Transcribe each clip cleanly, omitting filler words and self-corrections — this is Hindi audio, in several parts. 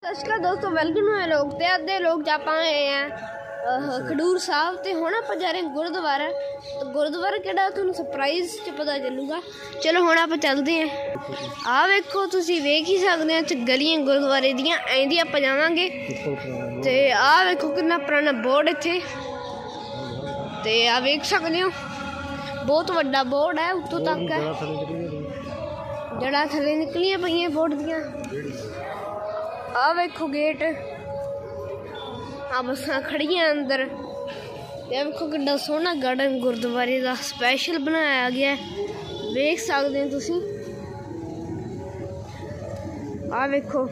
नमस्कार दोस्तों, वेलकम है लोग ते अद्धे लोग जा पाए हैं खडूर साहब ते हुण आपां जा रहे हैं गुरुद्वारा। तो गुरुद्वारा केड़ा तुहानूं सरप्राइज च पता चलूगा। चलो हुण आपां चलदे हैं। आ वेखो तुसीं वेख ही सकदे हो गलियां गुरुद्वारे दियां ऐंदी आपां जावांगे। ते आ वेखो किन्ना पुराना बोर्ड इत्थे ते आ वेख सकदे हो, बहुत वड्डा बोर्ड है, उत्तों तक है, जड़ा थल्ले निकलियां पईयां बोर्ड दियां। आ वेखो गेट, आ बसां खड़ियां अंदर। ये वेखो किड्डा सोहना गार्डन गुरुद्वारे दा स्पैशल बनाया गया है, वेख सकदे हो तुसीं। आ वेखो,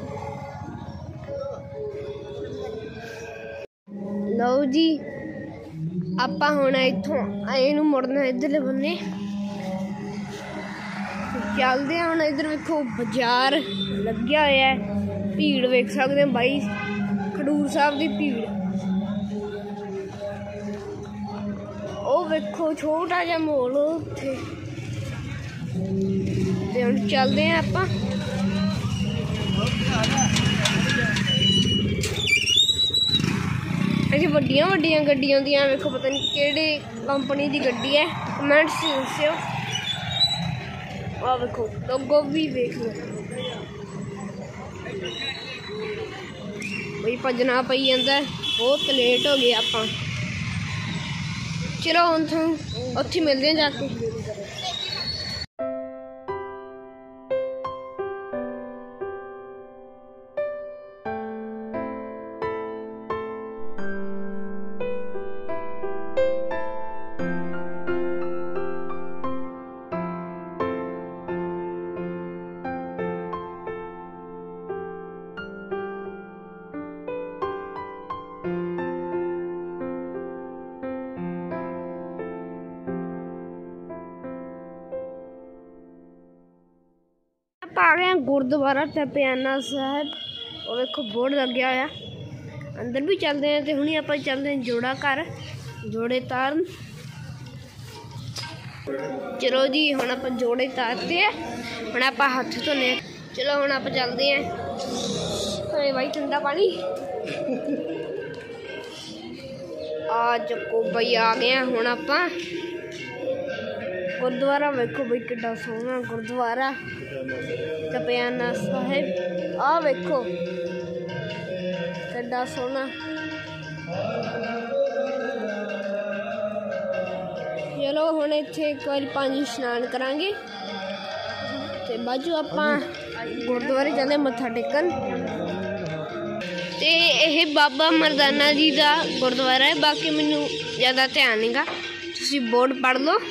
लो जी आपां हुण इत्थों इहनूं मुड़ना इधरले बन्ने चलदे हैं। हुण इधर वेखो बाजार लग्या होया है, भीड़ वेख सकते हैं भाई, खडूर साहब की भीड़। ओ वेखो छोटा जा मोल उत्थे ते हुण चलदे हैं आपां। अजे वड्डियां वड्डियां गड्डियां होंदियां, वेखो पता नहीं केड़ी कंपनी की गड्डी है, कमेंट्स दस्सिओ। आ वेखो लोगो भी वेख लो भाई, भजना पई जांदा, बहुत लेट हो गए आपां। चलो हुण उत्थे मिलदे हैं जाके। आ गए गुरुद्वारा टपियाना साहब। और देखो बोर्ड लग्या होया, अंदर भी चलते हैं। तो हुणी आपां चलते हैं जोड़ा घर, जोड़े तारन। चलो जी हुण आपां जोड़े तारते हैं, हुण आपां हत्थ धोने। चलो हुण आपां चलते हैं। अरे भाई ठंडा पानी आ चको भाई, आ गए हैं हुण आपां गुरुद्वारा। वेखो भाई किड्डा सोहना गुरुद्वारा टपियाना साहिब। आ वेखो किड्डा सोहना। चलो हुण इत्थे एक बार पानी स्नान करांगे ते बाजू आपां गुरुद्वारे चले मत्था टेकन। ते यह बाबा मरदाना जी का गुरुद्वारा है, बाकी मैनू ज़्यादा ध्यान नहीं गा, तुसीं बोर्ड पढ़ लो।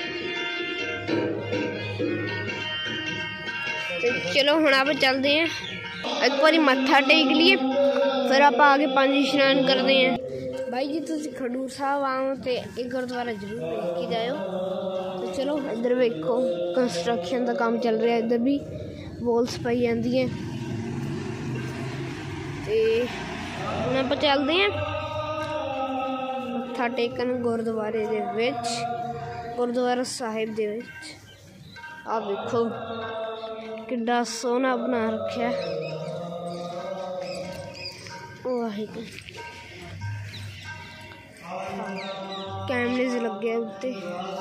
चलो हुण आप चलते हैं, एक बार मत्था टेक लिए, फिर आप आगे पानी स्नान करते हैं। भाई जी तुसीं खडूर साहब आओ तो एक गुरुद्वारा जरूर देख के जाओ। तो चलो इधर वेखो कंस्ट्रक्शन का काम चल रहा है, इधर भी वॉल्स पाई जाती हैं। तो हुण आप चलते हैं मत्था टेकन गुरुद्वारे दे विच, गुरुद्वारा साहिब दे विच। आ वेखो किड्डा सोहना बना रखा है, वाहिगुरू कैमरे लगे उत्ते।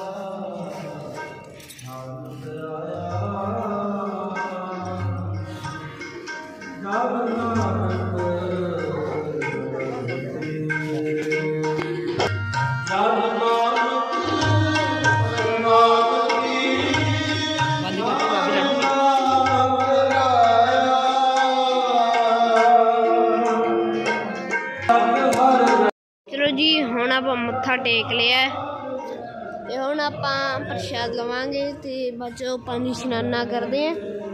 चलो जी हुण आपां मत्था टेक लिया ते हुण आपां प्रशाद लवांगे ते बच्चों पानी स्नाना करते हैं।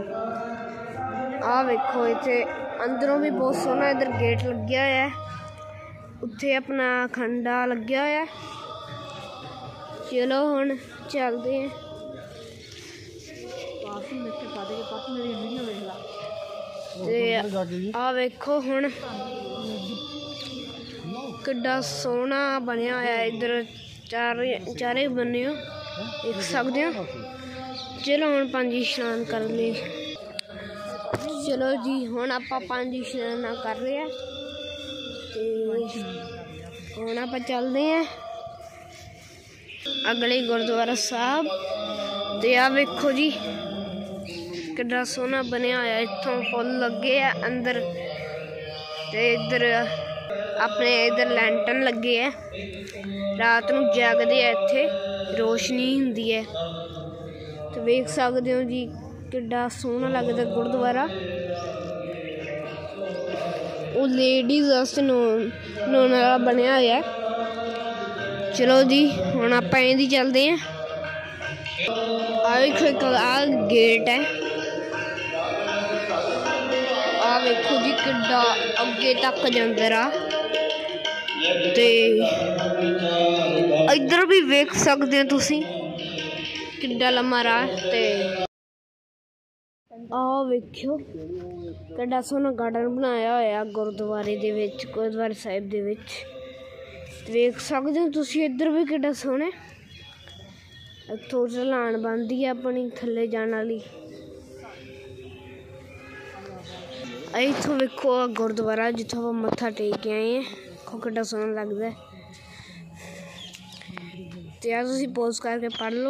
आ वेखो इत्थे अंदरों भी बहुत सोहना, इधर गेट लग्या होया है, उत्थे अपना खंडा लग्या होया है। चलो हुण चलते हैं। ते आ वेखो हुण किड्डा सोहना बनया होया, इधर चारे बन्ने देख सकते हो। चलो हुण पानी स्नान कर ले। चलो जी हुण आपां 5 इशारा कर रहे हैं ते हुण आपां चलदे हैं अगले गुरुद्वारा साहब। ते आ वेखो जी कितना सोहना बनया होया, इत्थों फुल लगे है अंदर ते इधर अपने इधर लैंटन लगे है, रात नूं जगदे है, इत्थे रोशनी हुंदी है। तो वेख सकदे हो जी कितना सोहना लगदा गुरुद्वारा। वो लेडीज़ वास्ते नौन वाला बनया होया। चलो जी हुण आपां इधर चलदे हैं। आ गेट है, आ वेखो जी किड्डा अगे तक जांदा रहा। ते इधर भी वेख सकदे हो तुसीं किड्डा लम्मा राह। ते आ वेखियो किड्डा सोहना गार्डन बनाया होया गुरुद्वारे दे विच, गुरुद्वारे साहिब दे विच। वेख सकदे हो तुसीं इधर भी किड्डा सोहना। इत्थों ढलान बनदी है अपनी थल्ले जाने वाली। इत्थों वेखो गुरुद्वारा जित्थों आप मत्था टेक के आए हैं, देखो किड्डा सोहना लगदा है। ते यार तुसीं पॉज करके पढ़ लो।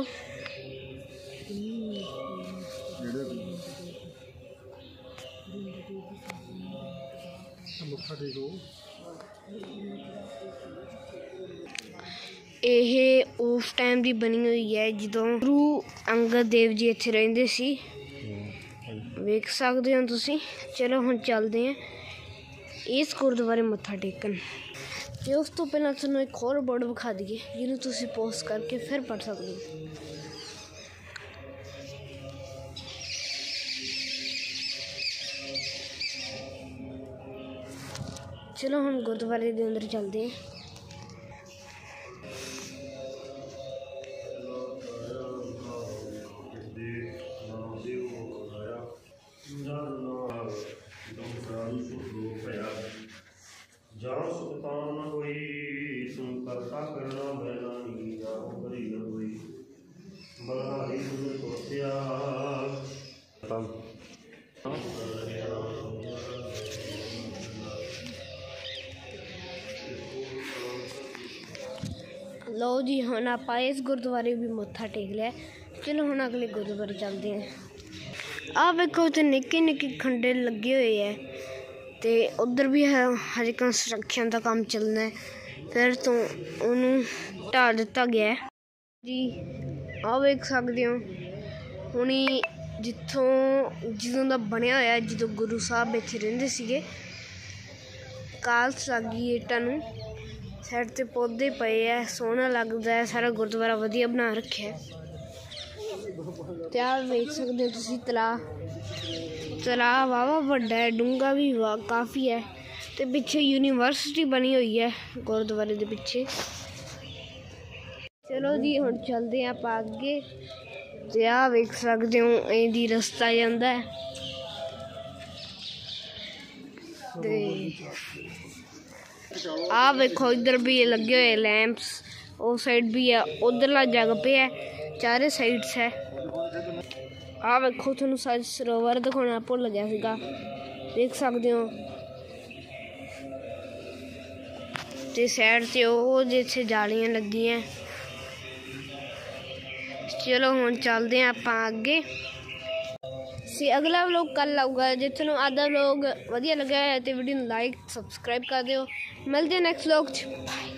ਇਹ उस टाइम की बनी हुई है ਜਦੋਂ गुरु अंगद देव जी इत्थे रहिंदे सी, वेख सकदे हो तुसीं। चलो हुण चलदे हैं इस गुरुद्वारे मत्था टेकन। ते उस तो पहला तुहानूं एक होर बोर्ड विखा दईए जिन्होंने तुसीं पॉज करके फिर पढ़ सकदे हो। चलो हम गुरुद्वारे के अंदर चलते हैं। जाओ सुल्तान न होई तुम करता करना मैदानी, जाओ करी न होई बलहारी तुम तोत्या। लो जी हुण आपां इस गुरुद्वारे भी मत्था टेक लिया। चलो हुण अगले गुरुद्वारे चलते हैं। आ वेखो उत्थे निक्के निक्के खंडे लगे हुए है ते उधर भी हजे कंस्ट्रक्शन का काम चलना है, फिर तो उन्होंने ढा दिता गया है जी। आ वेख सकते हो हुणी जितों दा बनया होया, जो गुरु साहब इत्थे रहिंदे सीगे। काल्स लग गई इटां नूं, साइड ते पौधे पे है, सोहना लगदा है सारा गुरुद्वारा वधिया बना रखिया है। ते आ वेख सकदे हो तुसीं तलाब वावा वड्डा है, डूंगा भी काफ़ी है। ते पिछे यूनीवर्सिटी बनी हुई है गुरुद्वारे दे पिछे। चलो जी हुण चलदे हैं आपां अगे। ते आ वेख सकदे हो इहदी रस्ता जांदा है। ते आ वेखो इधर भी लगे हुए लैंप्स, उस साइड भी है, उधरला जग पे है, चारे साइड्स है। आ वेखो तुहानूं सरोवर दिखाना भुल गया सीगा, देख सकते हो। ते साइड से वो जिथे जालियां लगी हैं। चलो हुण चलते हैं आपां अगे। अगला व्लॉग कल आऊगा। जे तुहानूं अज दा व्लॉग वधिया लगा है तो वीडियो लाइक सबसक्राइब कर दिओ। मिलते हैं नैक्सट व्लॉग च। बाय।